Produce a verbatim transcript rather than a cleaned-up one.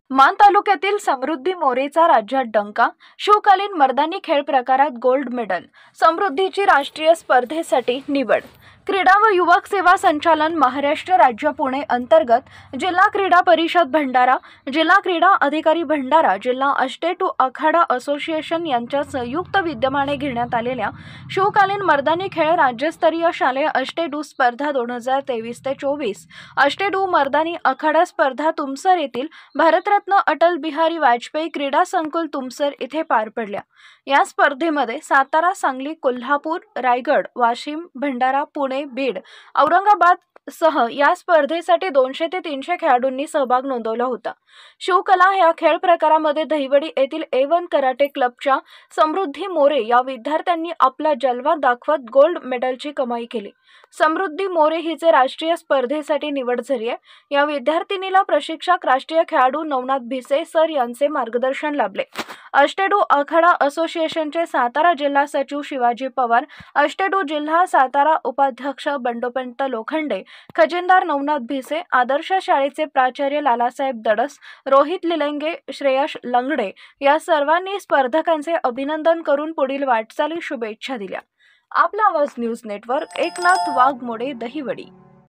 मान तालुक्यातील समृद्धी मोरेचा राज्यात डंका. शिवकालीन मर्दानी खेळ प्रकारात गोल्ड मेडल. समृद्धीची राष्ट्रीय स्पर्धेसाठी निवड. क्रीडा व युवक सेवा संचालन महाराष्ट्र राज्य पुणे अंतर्गत जिल्हा क्रीडा परिषद भंडारा, जिल्हा क्रीडा अधिकारी भंडारा, जिल्हा अष्टेटू आखाडा असोसिएशन यांच्या संयुक्त विद्यमाने घेण्यात आलेल्या शिवकालीन मर्दानी खेळ राज्यस्तरीय शालेय अष्टेडू स्पर्धा दोन हजार तेवीस ते चोवीस अष्टेडू मर्दानी आखाडा स्पर्धा तुमसर येथील भारतरत्न अटल बिहारी वाजपेयी क्रीडा संकुल तुमसर येथे पार पडल्या। या स्पर्धेमध्ये सातारा, सांगली, कोल्हापूर, रायगड, वाशिम, भंडारा, पुणे, बीड, औरंगाबाद सह या स्पर्धेसाठी दोनशे ते तीनशे खेळाडूंनी सहभाग नोंदवला होता। शिवकला या खेळ प्रकारामध्ये दहिवडी येथील ए वन कराटे क्लबच्या समृद्धी मोरे या विद्यार्थ्यांनी आपला जलवा दाखवत गोल्ड मेडलची कमाई केली। समृद्धी मोरे हिचे राष्ट्रीय स्पर्धेसाठी निवड झाली आहे। या विद्यार्थिनीला प्रशिक्षक राष्ट्रीय खेळाडू नवनाथ भिसे सर यांचे मार्गदर्शन लाभले। अष्टेडू आखाडा असोसिएशनचे सातारा जिल्हा सचिव शिवाजी पवार, अष्टेडू जिल्हा सातारा उपाध्यक्ष बंडोपंत लोखंडे, खजिनदार नवनाथ भिसे, आदर्श शाळेचे प्राचार्य लालासाहेब दडस, रोहित लिलंगे, श्रेयश लंगडे या सर्वांनी स्पर्धकांचे अभिनंदन करून पुढील वाटचाली शुभेच्छा दिल्या। आपला आवाज न्यूज नेटवर्क, एकनाथ वाघमोडे, दहिवडी।